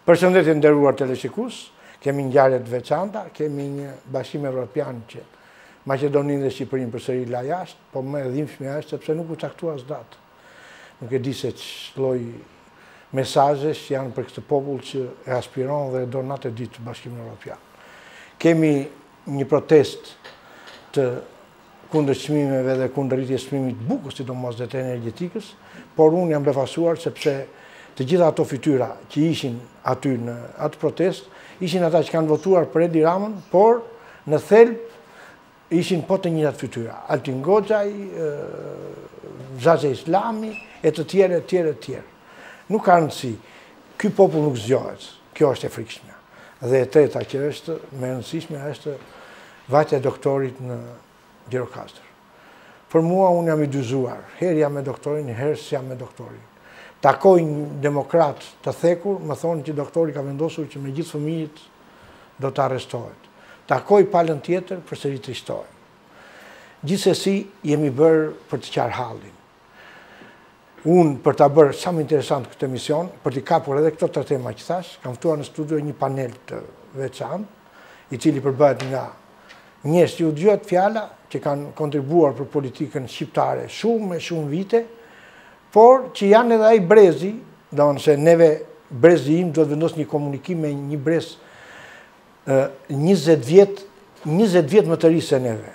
Përshëndetje nderuar teleshikues, kemi ngjarje të veçanta, kemi një bashkim evropian që Maqedoninë dhe Shqipërinë përsëri la jashtë, po më e dhimbshme është sepse nuk u caktua as datë. Nuk e di se ç'lloj mesazhesh janë për këtë popull që e aspiron dhe e do natë ditë Bashkimin Evropian. Kemi një protestë të kundër çmimeve dhe kundër rritjes çmimit të bukës, sidomos dhe të energjetikës, por unë jam befasuar sepse të gjitha ato fytyra që ishin aty në atë protestë, ishin ata që kanë votuar për Edi Ramën, por në thelb ishin po të njëjtat fytyra. Altin Goxhaj, Xhaxhe Islami e të tjerë, e tjerë. Nuk ka rëndësi. Ky popull nuk zgjohet. Kjo është e frikshme. Dhe e treta që është më e rëndësishme është vajtja e doktorit në Gjirokastër. Për mua unë jam i dyzuar. Herë jam me doktorin, herë s'jam me doktorin. Takoj një demokrat të thekur, më thonë që doktori ka vendosur që me gjithë fëmijët do të arrestohet. Takoj palën tjetër, përsëri trishtohem. Gjithsesi jemi bërë për të qarë hallin. Unë për ta bërë sa më interesant këtë emision, për t'i kapur edhe këto 3 tema që thash, kam ftuar në studio një panel të veçantë, i cili përbëhet nga njerëz që u dëgjohet fjala, që kanë kontribuar për politikën shqiptare shumë vite, por që janë edhe ai brezi, domethënë se neve brezi im do të vendos një komunikim me një brez 20 vjet më të ri se neve.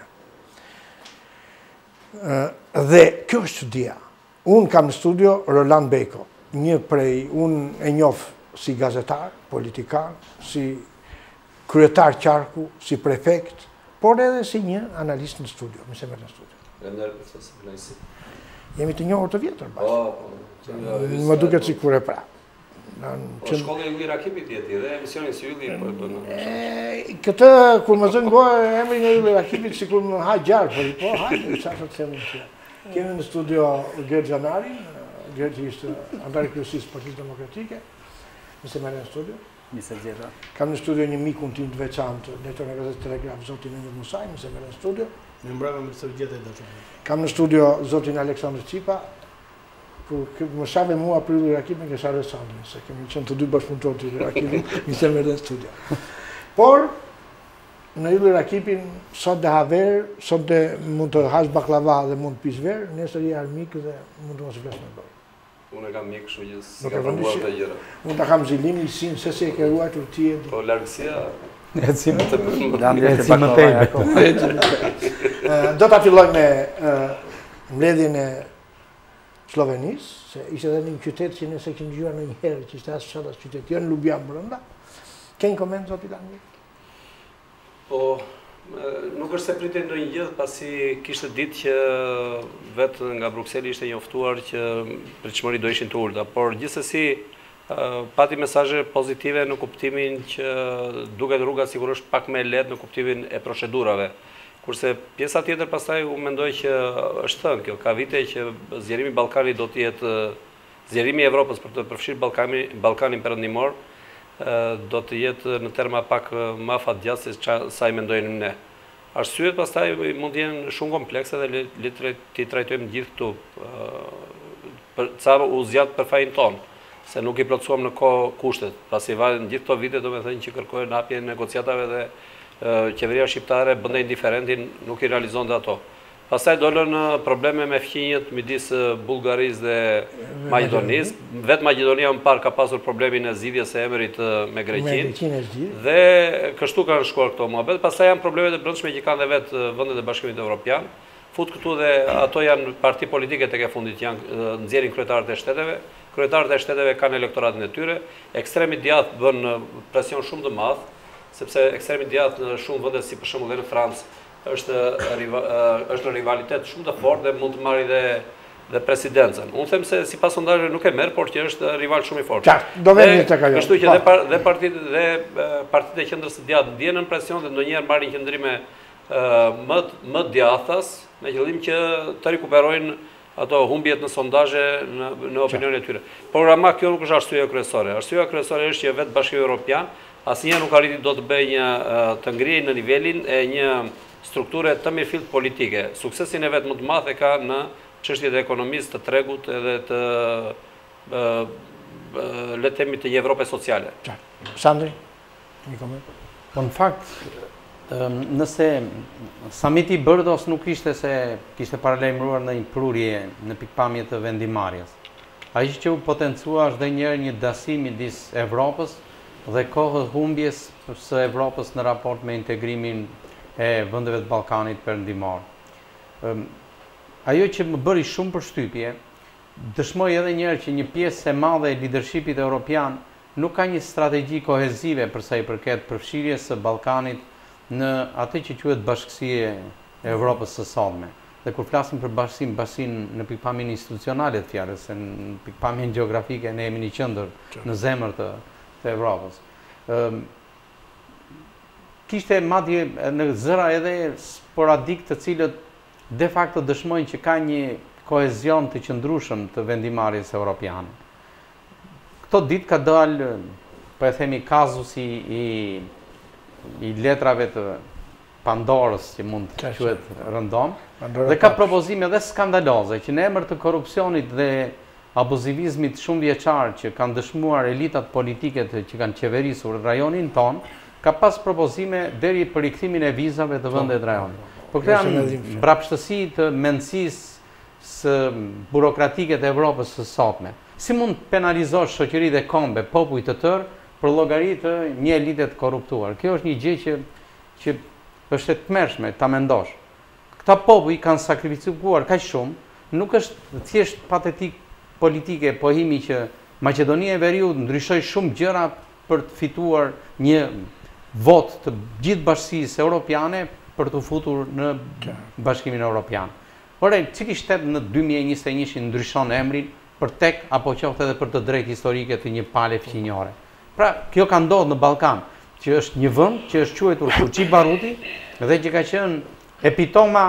Dhe kjo është çudia. Unë kam në studio Roland Beko, unë e njoh si gazetar, politikan, si kryetar qarku, si prefekt, por edhe si një analist në studio, më semër në studio. Jemi të njohur të vjetër bashkë. Më duket sikur e pra. Po shkolla e Ylli Rakipit jeti dhe emisioni si Ylli po e bën. Këtë kur më zën gojë emrin e Ylli Rakipit sikur më ha gjarë, po hajde, çfarë të them unë. Kemi në studio Gjergj Xhanarin, Gjergj ishte antar i kryesisë së Partisë Demokratike. Nëse më në studio. Kam në studio një mikun tim të veçantë, drejtori i gazetës Telegraf, zotin Enver Musaj, nëse më në studio. Më mbrapa më të vjetë e dashur. Kam në studio zotin Aleksandr Qipa, kur më shave mua për Ylli Rakipin, ke shave Sandrin, se kemi qenë të dy bashkëpunëtorë të Ylli Rakipin, nëse më në studio. Por, në Ylli Rakipin, sot dhe haver, sot dhe mund të hash baklava dhe mund të pish verë, nesër je armik dhe mund të mos flas me dorë. Unë e kam mik, kështu që s'ka provuar të gjëra. Unë ta kam zilimin, sin, se si e ke ruajtur ti e di. Po largësia Do ta filloj me mbledhjen e Slovenisë, se ishte edhe një qytet që nëse kemi dëgjuar ndonjëherë që ishte as fshat as qytet, jo në Ljubljanë brenda. Ke një koment zoti Langi? Po, nuk është se pritej ndonjë gjë, pasi kishte ditë që vetë nga Brukseli ishte njoftuar që pritshmëri do ishin të ulta, por gjithsesi pati mesazhe pozitive në kuptimin që duket rruga sigurisht pak më e lehtë në kuptimin e procedurave. Kurse pjesa tjetër pastaj u mendoj që është thënë kjo, ka vite që zgjerimi i Ballkanit do të jetë zgjerimi i Evropës për të përfshirë Ballkanin perëndimor do të jetë në terma pak më afatgjatë se sa i mendojmë ne. Arsyet pastaj mund të jenë shumë komplekse dhe le të trajtojmë gjithë këtu. Ca u zgjat për fajin tonë, se nuk i plotësuam në kohë kushtet, pasi në gjithë këto vite domethënë që kërkojnë hapjen e negociatave dhe qeveria shqiptare bënte indiferentin, nuk i realizonte ato. Pastaj dolën probleme me fqinjet midis Bullgarisë dhe Maqedonisë. Vetë Maqedonia më parë ka pasur problemin e zgjidhjes së emrit me Greqinë. Dhe kështu kanë shkuar këto muhabet. Pastaj janë problemet e brendshme që kanë dhe vetë vendet e Bashkimit Evropian. Fut këtu dhe ato janë parti politike tek e fundit, janë nxjerrin kryetarët e shteteve. Kryetarët e shteteve kanë elektoratin e tyre. Ekstremi djathtë bën presion shumë të madh, sepse ekstremi djathtë në shumë vende si për shembull në Francë është në rivalitet shumë të fortë dhe mund të marrë dhe presidencën. Unë them se sipas sondazheve nuk e merr, por që është rival shumë i fortë. Qartë, do vemi tek ajo. Kështu që dhe partitë e qendrës së djathtë ndjenen presion dhe ndonjëherë marrin qendrime më djathtas me qëllim që të rikuperojnë ato humbjet në sondazhe në opinionin e tyre. Por ama kjo nuk është arsyeja kryesore. Arsyeja kryesore është që vetë Bashkimi Evropian asnjëherë nuk arriti do të bëjë të ngrijë në nivelin e një strukture të mirëfillt politike. Suksesin e vetë më të madh e ka në çështjet e ekonomisë, të tregut edhe të le të themi të një Evrope sociale. Sandri, një koment? Po në fakt, nëse samiti Bërdos nuk ishte se kishte paralajmëruar në një prurje në pikpamje të vendimarrjes. Ai që u potencua është dhe njerë një dasim midis Evropës dhe kohës humbjes së Evropës në raport me integrimin e vendeve të Ballkanit perëndimor. Ajo që më bëri shumë përshtypje, dëshmoj edhe njerë që një pjesë e madhe e leadershipit evropian nuk ka një strategji kohezive përsa i përket përfshirjes së Ballkanit në atë që quhet bashkësia e Evropës së sotme. Dhe kur flasim për bashkësinë në pikpamjen institucionale të fjalës, se në pikpamjen gjeografike ne jemi në qendër në zemër të Evropës. Kishte madje në zëra edhe sporadik të cilët de facto dëshmojnë që ka një kohezion të qëndrueshëm të vendimarrjes europiane. Këto ditë ka dalë, po e themi, kazusi i letrave të Pandorës, që mund të quhet rëndom, dhe ka propozime dhe skandaloze që në emër të korrupsionit dhe abuzivizmit shumë vjeçar që kanë dëshmuar elitat politike që kanë qeverisur rajonin ton, ka pas propozime deri për rikthimin e vizave të vendet rajonit. Po këto janë mbrapshtësi të mendësisë së burokratike të Evropës së sotme. Si mund të penalizosh shoqëritë e kombe, popull të tërë për llogari të një elite të korruptuar? Kjo është një gjë që është e tmerrshme ta mendosh. Këta popull kanë sakrifikuar kaq shumë, nuk është thjesht patetik politike, po himi që Maqedonia e Veriut ndryshoi shumë gjëra për të fituar një vot të gjithë bashkisë europiane për të futur në Bashkimin Evropian. Ore, cili shtet në 2021 ndryshon emrin për tek apo qoftë edhe për të drejtë historike të një pale fqinjore. Pra, kjo ka ndodhur në Ballkan, që është një vend që është quajtur Turqi Baruti dhe që ka qenë epitoma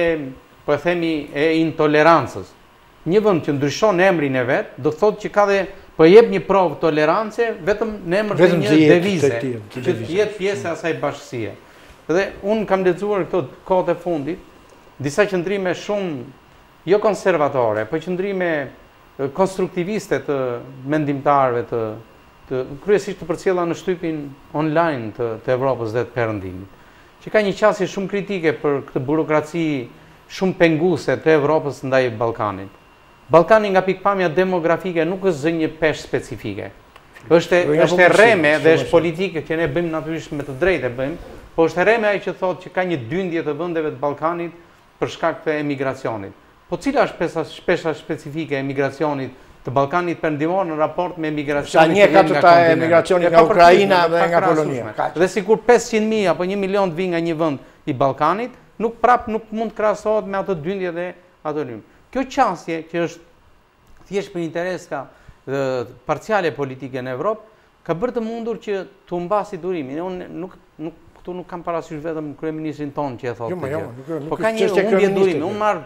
po e themi, e intolerancës. Një vend që ndryshon emrin e vet, do thotë që ka dhe po jep një provë tolerance vetëm në emër të një devize, që të jetë pjesë e asaj bashkësie. Dhe unë kam lexuar këto kohët e fundit disa qëndrime shumë jo konservatore, po qëndrime konstruktiviste të mendimtarëve të kryesisht të përcjella në shtypin online të Evropës dhe të Perëndimit, që ka një qasje shumë kritike për këtë burokraci shumë penguese të Evropës ndaj Ballkanit. Ballkani nga pikpamja demografike nuk është zë një peshë specifike. Është e rreme dhe është politike që ne bëjmë natyrisht me të drejtë bëjmë, po është e rreme ai që thotë që ka një dyndje të vendeve të Ballkanit për shkak të emigracionit. Po cila është shpesha specifike e emigracionit të Ballkanit perëndimor në raport me emigracionin nga kontinenti? Sa emigracioni nga Ukraina dhe nga Polonia. Dhe sikur 500.000 apo 1 milion të vinë nga një vend i Ballkanit, nuk mund të krahasohet me ato dyndje dhe ato lym. Kjo qasje që është thjesht për interes ka parciale politike në Evropë, ka bërë të mundur që të humbasi durimin. Këtu nuk kam parasysh vetëm kryeministrin ton që e thotë këtë. Po ka një humbje durimi. Unë marr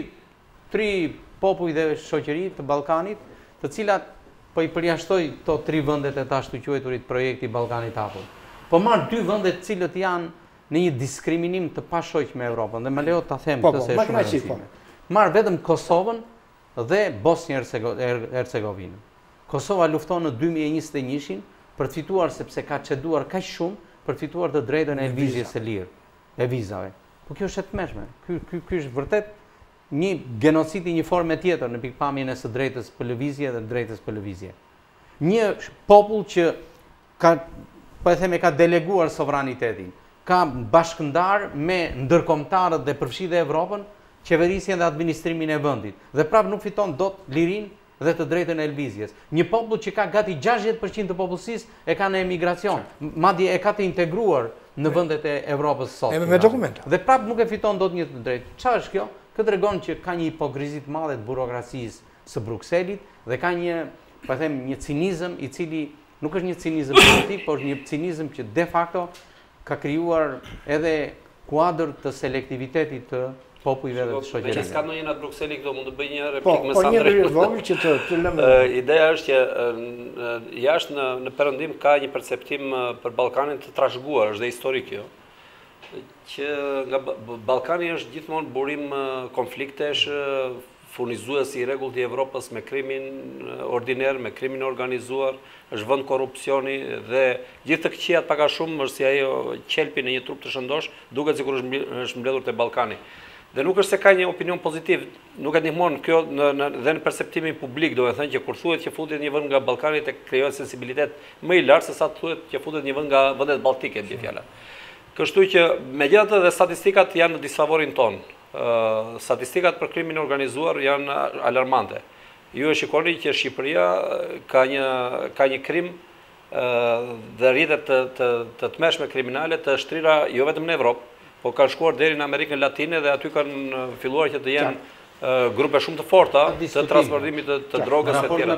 tri popull dhe shoqëri të Ballkanit, të cilat po i përjashtoj këto 3 vendet e tash të quajturit projekti Ballkanit hapur. Po marr 2 vende të cilët janë në një diskriminim të pashoq me Evropën, dhe më lejo ta them këtë se është shumë e rëndësishme. Marr vetëm Kosovën dhe Bosnjë-Hercegovinën. Kosova lufton në 2021 për të fituar, sepse ka çeduar kaq shumë për të fituar të drejtën e lëvizjes së lirë, e vizave. Po kjo është e tmerrshme. Ky është vërtet një genocid i një forme tjetër në pikpamjen e së drejtës për lëvizje dhe drejtës për lëvizje. Një popull që ka deleguar sovranitetin, ka bashkëndar me ndërkombëtarët dhe përfshi dhe Evropën, qeverisjen dhe administrimin e vendit, dhe prapë nuk fiton dot lirinë dhe të drejtën e lëvizjes. Një popull që ka gati 60% të popullsisë e ka në emigracion, madje e ka të integruar në vendet e Evropës sot. Me dokumenta. Dhe prapë nuk e fiton dot një të drejtë. Çfarë është kjo? Këtë tregon që ka një hipokrizi të madhe të burokracisë së Brukselit dhe ka një cinizëm i cili nuk është një cinizëm politik, por është një cinizëm që de facto ka krijuar edhe kuadër të selektivitetit të popujve dhe të shoqërisë. Nëse ka ndonjë në Brukseli këto mund të bëj një replikë më Sandri. Po një vogël që të lëmë. Ideja është që jashtë në perëndim ka një perceptim për Ballkanin të trashëguar, është dhe historik kjo. Që nga Ballkani është gjithmonë burim konfliktesh, furnizuesi i rregullt i Evropës me krimin ordiner, me krimin organizuar, është vend korrupsioni dhe gjithë të këqijat pak a shumë është si ajo qelpi në një trup të shëndosh, duket sikur është mbledhur te Ballkani. Dhe nuk është se ka një opinion pozitiv, nuk e ndihmon kjo dhe në perceptimin publik, do të thënë që kur thuhet që futet një vend nga Ballkani të krijohet sensibilitet më i lartë se sa thuhet që futet një vend nga vendet balltike, bie fjala. Kështu që megjithatë dhe statistikat janë në disfavorin ton. Statistikat për krimin organizuar janë alarmante. Ju e shikoni që Shqipëria ka një krim dhe rrjetet të tmerrshme kriminale të shtrira jo vetëm në Evropë, po kanë shkuar deri në Amerikën Latine dhe aty kanë filluar që të jenë grupe shumë të forta të transportimit të drogës e tjera.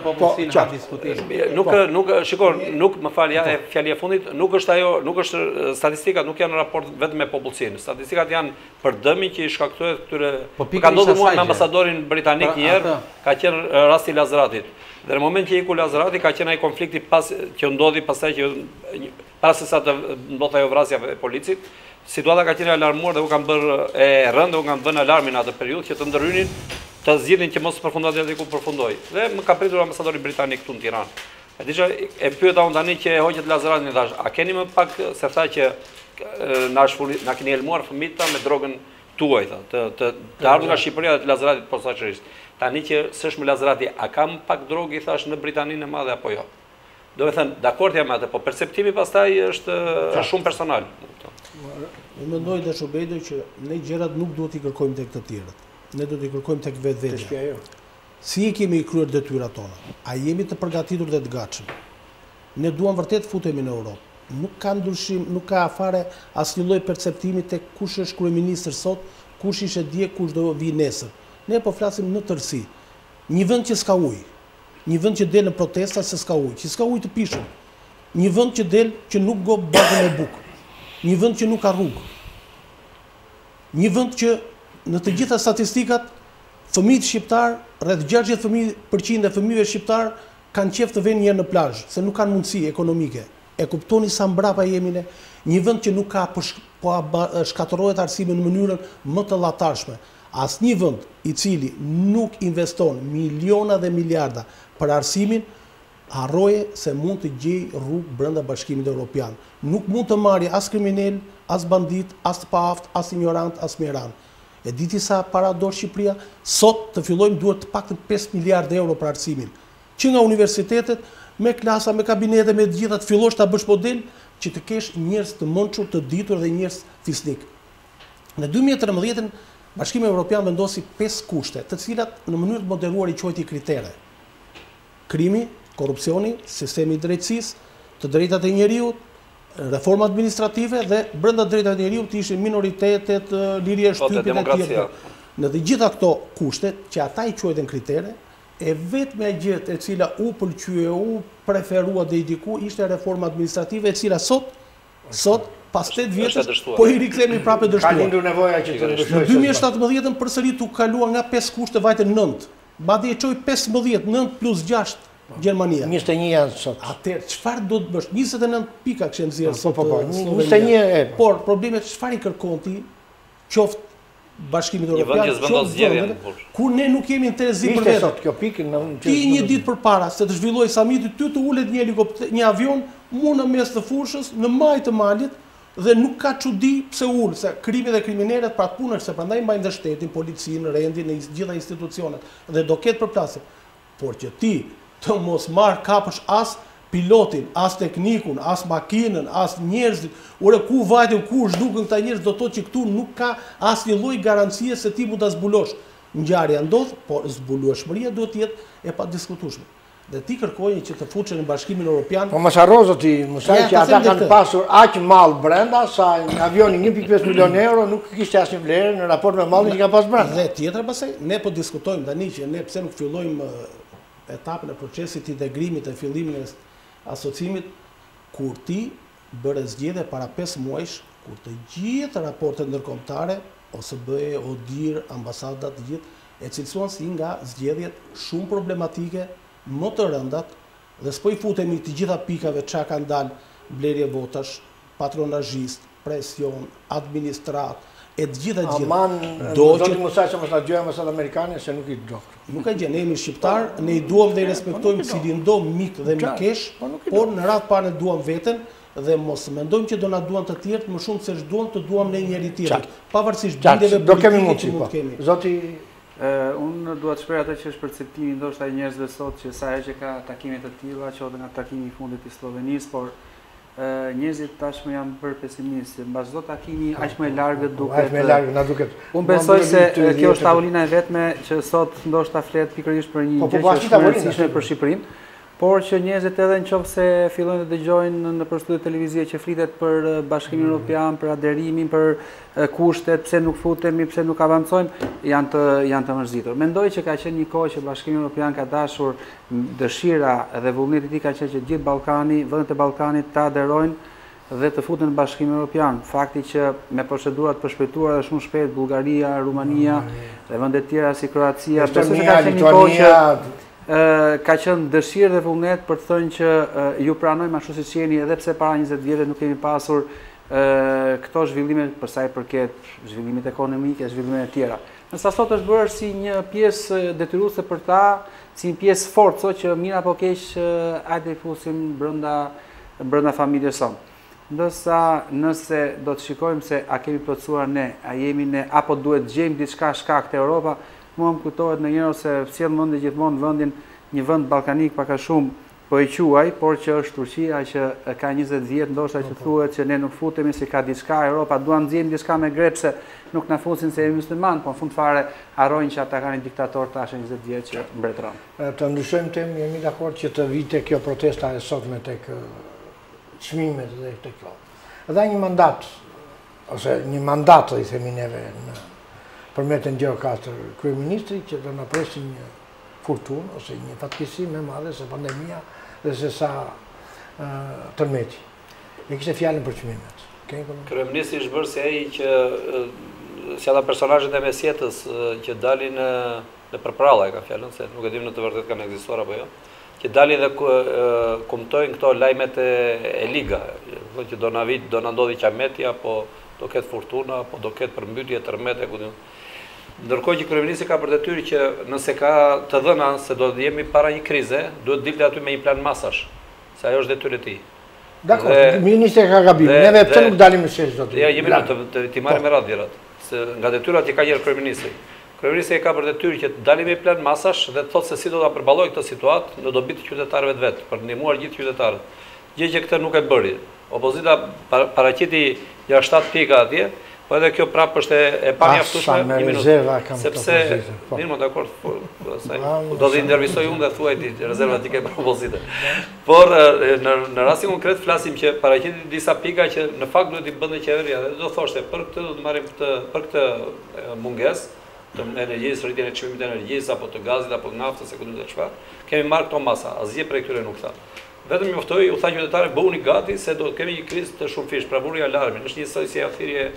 Nuk më fal, ja e fjalia e fundit, nuk është statistikat nuk janë në raport vetëm me popullsinë. Statistikat janë për dëmin që i shkaktohet këtyre. Ka ndodhur mua me ambasadorin britanik një herë, ka qenë rasti i Lazaratit. Dhe në moment që iku Lazarati ka qenë ai konflikti që ndodhi pastaj që pas sa të ndodha ajo vrasja e policit. Situata ka qenë alarmuar dhe u kanë bërë e rëndë dhe u kanë vënë alarmin atë periudhë që të ndërhynin të zgjidhin që mos përfundohet aty ku përfundoi. Dhe më ka pritur ambasadori britanik këtu në Tiranë. E pyeta unë tani që e hoqet Lazaratin thash, a keni më pak se tha që na keni helmuar fëmijët me drogën tuaj tha, të ardhur nga Shqipëria dhe të Lazaratit posaçërisht. Tani që s'është më Lazarati, a kam pak drogë i thash në Britaninë e Madhe apo jo? Do të thënë, dakord jam atë, po perceptimi pastaj është shumë personal. Unë mendoj dhe Shobejdo që ne gjërat nuk duhet i kërkojmë tek të tjerët. Ne duhet i kërkojmë tek vetvetja. Si e kemi kryer detyrat tona? A jemi të përgatitur dhe të gatshëm? Ne duam vërtet futemi në Europë. Nuk ka ndryshim, nuk ka afare asnjë lloj perceptimi tek kush është kryeministër sot, kush ishte dje, kush do vi nesër. Ne po flasim në tërësi. Një vend që s'ka ujë, një vend që del në protesta se s'ka ujë, që s'ka ujë të pishëm. Një vend që del që nuk go bagën e bukë. Një vend që nuk ka rrugë. Një vend që në të gjitha statistikat fëmijët shqiptar, rreth 60% e fëmijëve shqiptar kanë qejf të vënë në plazh, se nuk kanë mundësi ekonomike. E kuptoni sa mbrapa jemi ne, një vend që nuk ka po shkatërrohet arsimi në mënyrën më të llatarshme. Asnjë vend i cili nuk investon miliona dhe miliarda për arsimin, harroje se mund të gjej rrugë brenda Bashkimit Evropian. Nuk mund të marrë as kriminal, as bandit, as të paaft, as ignorant, as miran. E diti sa para do Shqipëria, sot të fillojmë duhet të paktën 5 miliardë euro për arsimin. Që nga universitetet, me klasa, me kabinete, me të gjitha të fillosh ta bësh model që të kesh njerëz të mençur, të ditur dhe njerëz fisnik. Në 2013 Bashkimi Evropian vendosi 5 kushte, të cilat në mënyrë të moderuar i quajti kritere. Krimi, korrupsioni, sistemi i drejtësisë, të drejtat e njeriut, reforma administrative dhe brenda drejtat e njeriut ishin minoritetet, liria e shtypit e tjerë. Në të gjitha këto kushte, që ata i quajtën kritere, e vetme gjë e cila u pëlqye, u preferua dhe i diku ishte reforma administrative e cila sot pas 8 vjetësh po i rikthehemi prapë dështuar. Ka lindur nevoja që të ndryshojë. Në 2017 përsërit u kalua nga 5 kushte vajte 9. Madje e çoi 15, 9 plus 6 Gjermania. 21 janë sot. Atëherë çfarë do të bësh? 29 pika kishte nxjerrë sot. 21. Por problemi çfarë i kërkon ti? Qoftë Bashkimit Evropian, kur ne nuk kemi interesi për vetë. Kjo pikë ti një ditë përpara se të zhvillojë samiti, ty të ulet një avion mu në mes të fushës, në maj të malit, dhe nuk ka çudi pse ul, se krimi dhe kriminalet pra të punën, se prandaj mbajnë dhe shtetin, policinë, rendin, në gjitha institucionet, dhe do ketë përplasje. Por që ti të mos marr kapësh as pilotin, as teknikun, as makinën, as njerëzit, ore ku vajtën, ku zhdukën këta njerëz, do të thotë që këtu nuk ka asnjë lloj garancie se ti mund ta zbulosh. Ngjarja ndodh, por zbulueshmëria duhet të jetë e padiskutueshme. Dhe ti kërkoje që të futesh në Bashkimin Evropian. Po mos harrozo ti, mësaj që ata kanë pasur aq mall brenda sa avioni 1.5 milion euro nuk kishte asnjë vlerë në raport me mallin që ka pas brenda. Dhe tjetër pastaj, ne po diskutojmë tani që ne pse nuk fillojmë etapën e procesit të integrimit e fillimin e asociimit, kur ti bëre zgjedhje para 5 muajsh, kur të gjithë raportet ndërkombëtare, OSBE, ODIHR, ambasadat, të gjithë, e cilësuan si nga zgjedhjet shumë problematike, më të rëndat, dhe s'po i futemi të gjitha pikave çka kanë dalë, blerje votash, patronazhist, presion, administrat, e të gjitha Aman, zoti Musaj që mos na gjojë mësat amerikane se nuk i do. Nuk e gjë, ne jemi shqiptar, ne i duam dhe i respektojmë cilin do mik dhe mikesh, por në radhë parë ne duam veten dhe mos mendojmë që do na duan të tjerët më shumë se ç'duam të duam ne njëri tjetrin. Pavarësisht bindjeve politike që mund të kemi. Zoti unë dua të shpreh atë që është perceptimi ndoshta i njerëzve sot që sa herë që ka takime të tilla, qoftë nga takimi i fundit i Slovenisë, por njerëzit tashmë janë bërë pesimistë. Mbas çdo takimi aq më largët duket. Aq më larg na duket. Unë besoj se kjo është tavolina e vetme që sot ndoshta flet pikërisht për një gjë që është e rëndësishme për Shqipërinë, por që njerëzit edhe nëse fillojnë të dëgjojnë në studiot televizive që flitet për Bashkimin Evropian, për aderimin, për kushtet, pse nuk futemi, pse nuk avancojmë, janë të mërzitur. Mendoj që ka qenë një kohë që Bashkimi Evropian ka dashur, dëshira dhe vullneti i tij ka qenë që gjithë Ballkani, vendet e Ballkanit të aderojnë dhe të futen në Bashkimin Evropian. Fakti që me procedurat përshpejtuara dhe shumë shpejt Bullgaria, Rumania dhe vende të tjera si Kroacia, besoj se ka qenë një kohë që ka qenë dëshirë dhe vullnet për të thënë që ju pranojmë ashtu siç jeni, edhe pse para 20 vjetëve nuk kemi pasur këto zhvillime për sa i përket zhvillimit ekonomike, zhvillimeve të tjera. Nësa sot është bërë si një pjesë detyruese për ta, si një pjesë forco që mirë apo keq hajde i fusim brenda familjes sonë. Ndërsa nëse do të shikojmë se a kemi plotësuar ne, a jemi ne, apo duhet gjejmë diçka shkak te Europa, mua më kujtohet në njërë se sjell mendje gjithmonë vendin një vend ballkanik pak a shumë po e quaj, por që është Turqia që ka 20 vjet ndoshta që thuhet që ne nuk futemi se ka diçka Europa duan nxjerrin diçka me grepse, nuk na fusin se jemi musliman, po në fund fare harrojnë që ata kanë një diktator tash 20 vjet që mbretëron. Të ndryshojmë temë, jemi dakord që të vite kjo protesta e sotme tek çmimet dhe tek kjo. Edhe një mandat ose një mandat i themi neve përmet në Gjirokastër kryeministri që do na presin një furtunë ose një fatkeqësi më madhe se pandemia dhe se sa tërmeti. E kishte fjalën për çmimet. Kryeministri është bërë si ai që si ata personazhet e mesjetës që dalin në përpralla e ka fjalën se nuk e dim në të vërtetë kanë ekzistuar apo jo. Që dalin dhe kumtojnë këto lajmet e liga, që do na ndodhi qameti apo do ketë fortuna apo do ketë përmbytje tërmete ku. Ndërkohë që kryeministri ka për detyrë që nëse ka të dhëna se do të jemi para një krize, duhet dilte aty me një plan masash, se ajo është detyrë e tij. Dakor, ministri ka gabim. Neve pse nuk dalim në shesh do të. Ja, jemi ti marrim me radhë dirat, se nga detyrat që ka gjerë kryeministri. Kryeministri ka për detyrë që të dalim me plan masash dhe të thotë se si do ta përballojë këtë situatë në dobi të qytetarëve të vet, për të ndihmuar gjithë qytetarët. Gjë që këtë nuk e bëri. Opozita paraqiti ja 7 pika atje. Po edhe kjo prapë është e pamjaftueshme, një minutë. Sepse, mirë më dakord, do të intervistoj unë dhe thuaj ti rezervat që ke për opozitë. Por në rastin konkret flasim që paraqiti disa pika që në fakt duhet i bënte qeveria dhe do thoshte për këtë do të marrim për këtë mungesë të energjisë, rritjen e çmimit të energjisë apo të gazit apo naftës, se ku do të çfarë. Kemi marrë këto masa, asgjë prej këtyre nuk tha. Vetëm mjoftoi, u tha qytetarëve bëuni gati se do të kemi një krizë të shumëfish, pra vuri alarmin. Është njësoj si thirrje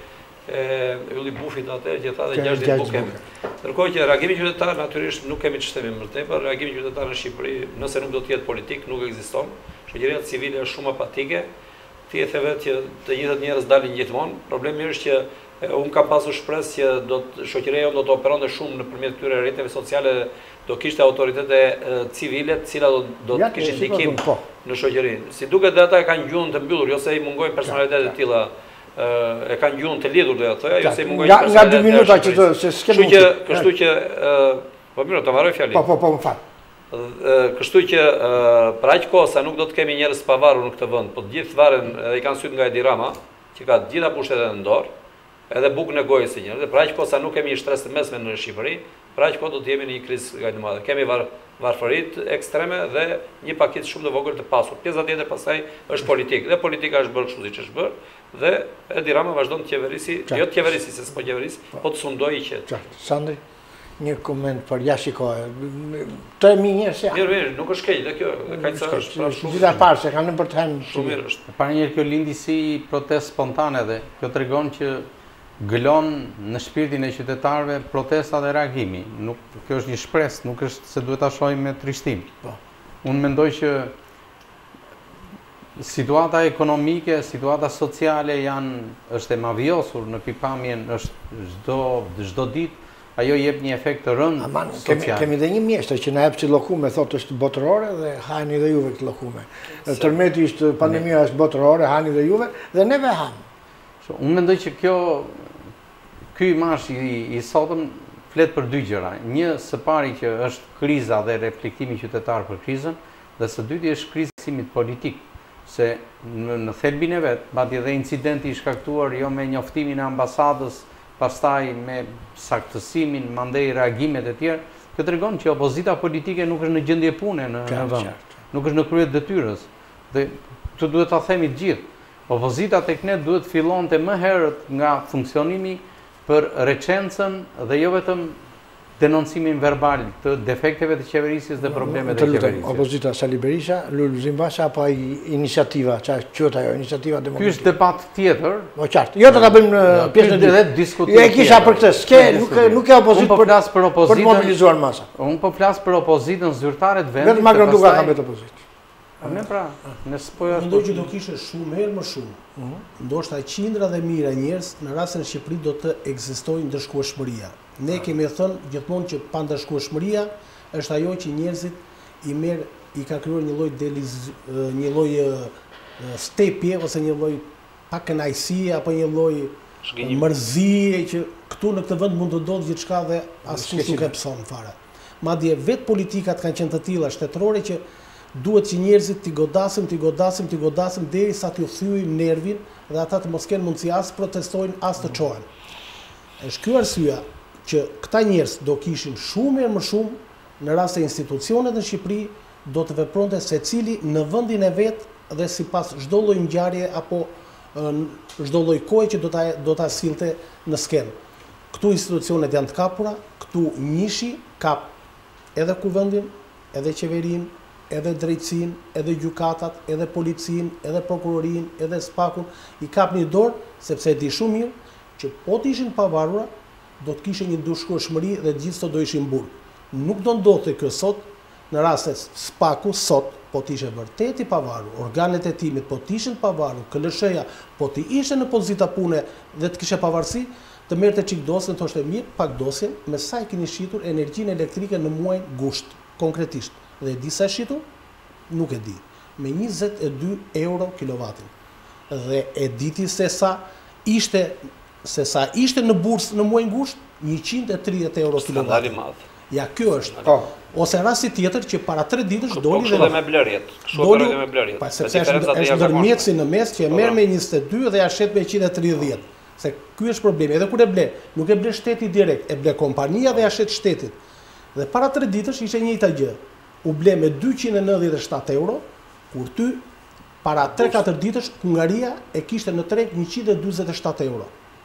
Ylli Bufit atëherë që tha dhe 60 bukë kemi. Ndërkohë që reagimi qytetar natyrisht nuk kemi ç'themi më tepër, reagimi qytetar në Shqipëri, nëse nuk do të jetë politik, nuk ekziston. Shoqëria civile është shumë apatike. Ti e the vetë që të njëjtat njerëz dalin gjithmonë. Problemi është që unë kam pasur shpresë që shoqëria do të operonte shumë nëpërmjet këtyre rrjeteve sociale, do kishte autoritete civile, të cilat do të kishin ndikim në shoqërinë. Si duket ata kanë gjuhën të mbyllur, jo se i mungojnë personalitetet të tilla. E kanë gjuhën të lidhur doja thoya, jo se i mungojnë nga 2 minuta që se s'kem. Kështu që po mirë, të mbaroj fjalën. Po, më fal. Kështu që për aq kohë sa nuk do të kemi njerëz të pavarur në këtë vend, po të gjithë varen edhe i kanë syt nga Edi Rama, që ka të gjitha pushtetet në dorë, edhe bukën e gojës së njerëzve, për aq kohë sa nuk kemi një shtresë të mesme në Shqipëri, për aq kohë do të jemi në një krizë kaq të madhe. Kemi varfëritë ekstreme dhe një paketë shumë të vogël të pasur. Pjesa tjetër pastaj është politikë. Dhe politika është bërë kështu siç është bërë, dhe Edi Rama vazhdon të qeverisi, jo të qeverisi se s'po qeverisi, po të sundojë që. Sandri, një koment për jashtë kohë. 3000 njerëz janë. Mirë, nuk është keq, dhe kjo kaq sa është shumë. Gjithë parë se kanë për të hënë. Shumë mirë është. Para një kjo lindi si protestë spontane dhe kjo tregon që gëlon në shpirtin e qytetarëve protesta dhe reagimi. Kjo është një shpresë, nuk është se duhet ta shohim me trishtim. Unë mendoj që situata ekonomike, situata sociale është e mavjosur në pikpamjen është çdo ditë, ajo jep një efekt të rënd social. Kemi dhe një mjeshtër që na jep si llokume, thotë është botërore dhe hajni dhe juve këtë llokume. Tërmeti ishte pandemia është botërore, hani dhe juve dhe neve ham. Unë mendoj që ky marsh i sotëm flet për dy gjëra. Një, së pari që është kriza dhe reflektimi qytetar për krizën, dhe së dyti është krizimit politik, se në thelbin e vet, madje dhe incidenti i shkaktuar jo me njoftimin e ambasadës, pastaj me saktësimin, mandej reagimet e tjerë, kjo tregon që opozita politike nuk është në gjendje pune në vend, nuk është në krye detyrës. Dhe të duhet ta themi të gjithë. Opozita tek ne duhet fillonte më herët nga funksionimi për recencën dhe jo vetëm denoncimin verbal të defekteve të qeverisjes dhe problemet e qeverisjes. Opozita Sali Berisha, Lulzim Basha apo iniciativa, quhet ajo, iniciativa demokratike. Ky është debat tjetër. Po qartë. Jo të ta bëjmë pjesën e dytë. E kisha për këtë, nuk e opozit për të mobilizuar masa. Unë po flas për opozitën zyrtare të vendit. Vetëm Magronduka ka vetë opozit. Ne pra, mendoj që do kishe shumë herë më shumë. Ndoshta qindra dhe mijëra njerëz në rastin e Shqipërisë do të ekzistojë ndërshkueshmëria. Ne kemi thënë gjithmonë që pa ndërshkueshmëria është ajo që njerëzit i ka krijuar një lloj stepje ose një lloj pakënaqësie apo një lloj mërzie që këtu në këtë vend mund të ndodhë gjithçka dhe askush nuk e pson fare. Madje vetë politikat kanë qenë të tilla shtetërore që duhet që njerëzit t'i godasim derisa t'ju thyejmë nervin dhe ata të mos kenë mundësi as protestojnë as të çohen. Është ky arsyeja që këta njerëz do kishin shumë më shumë në rast se institucionet në Shqipëri do të vepronte secili në vendin e vet dhe sipas çdo lloj ngjarje apo çdo lloj kohe që do ta sillte në skenë. Këtu institucionet janë të kapura, këtu njishi kap edhe kuvendin, edhe qeverinë, edhe drejtësinë, edhe gjykatat, edhe policinë, edhe prokurorinë, edhe spakun, i kap një dorë, sepse e di shumë mirë që po të ishin pavarura, do të kishe një ndërshkueshmëri dhe gjithë do ishin burg. Nuk do ndodhte kjo sot, në rast se spaku sot po të ishe vërtet i pavarur, organet e timit po të ishin pavarur, KLSH-ja po të ishe në pozita pune dhe të kishe pavarësi, të merrte çik dosën, thoshte mirë, pak dosjen, me sa e keni shitur energjinë elektrike në muajin gusht, konkretisht. Dhe di sa shitur? Nuk e di. Me 22 euro kilovatin. Dhe e diti se sa ishte në bursë në muajin gusht, 130 euro kilovatin. Ja, kjo është. Ose rasti tjetër që para 3 ditësh doli dhe me blerjet. Kështu edhe me blerjet. Sepse është ndërmjetësi në mes që e merr me 22 dhe ja shet me 130. Se ky është problemi. Edhe kur e ble, nuk e ble shteti direkt, e ble kompania dhe ja shet shtetit. Dhe para 3 ditësh ishte njëjta gjë. U ble me 297 euro, kur ty para 3-4 ditësh Hungaria e kishte në treg 147 euro.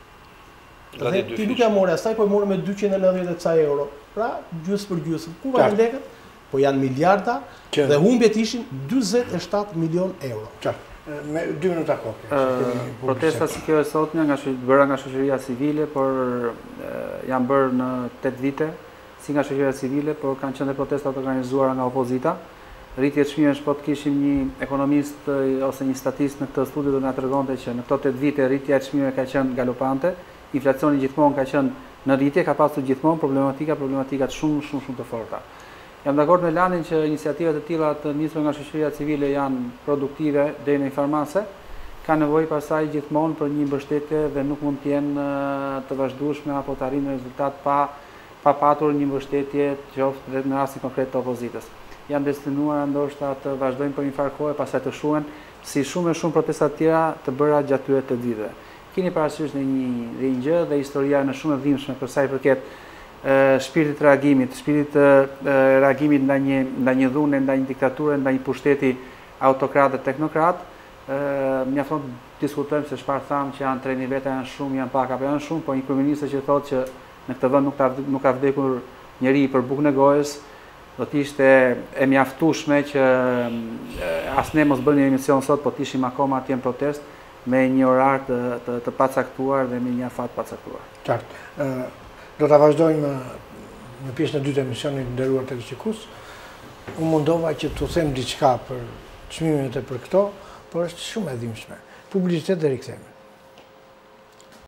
Dhe ti nuk ja more asaj, po e more me 290 ca euro. Pra, gjysmë për gjysmë. Ku vjen lekët? Po janë miliarda dhe humbjet ishin 47 milion euro. Me 2 minuta kohë. Protesta si kjo e sotme bëra nga shoqëria civile, por janë bërë në 8 vite, si nga shoqëria civile, por kanë qenë protesta të organizuara nga opozita. Rritje të çmimesh, po të kishim një ekonomist ose një statist në këtë studio do na tregonte që në këto 8 vite rritja e çmimeve ka qenë galopante, inflacioni gjithmonë ka qenë në rritje, ka pasur gjithmonë problematika shumë të forta. Jam dakord me Lanin që iniciativat e tilla të nisura nga shoqëria civile janë produktive deri në farmase, ka nevojë pastaj gjithmonë për një mbështetje dhe nuk mund të jenë të vazhdueshme apo të arrijnë rezultat pa patur një mbështetje qoftë vetëm në rastin konkret të opozitës. Janë destinuar ndoshta të vazhdojnë për një farë kohe, pastaj të shuhen si shumë protesta të tjera të bëra gjatë këtyre 8 viteve. Keni parasysh në një gjë dhe historia në shumë e dhimbshme për sa i përket shpirtit reagimit, reagimit nda një dhune, nda një diktaturë, nda një pushteti autokrat dhe teknokrat, mjafton të diskutojmë se çfarë thamë që janë 3.000 veta janë shumë, janë pak apo janë shumë, po një kryeminist që thotë që në këtë vend nuk ka vdekur njeri për bukën e gojës, do të ishte e mjaftueshme që as ne mos bëni një emision sot, po të ishim akoma atje në protest me një orar të pacaktuar dhe me një afat pacaktuar. Qartë. Do të vazhdojmë në pjesën e dytë të emisionit nderuar televizionist. Unë mundova që t'u them diçka për çmimet e për këto, por është shumë e dhimbshme. Publicitet dhe rikthehemi.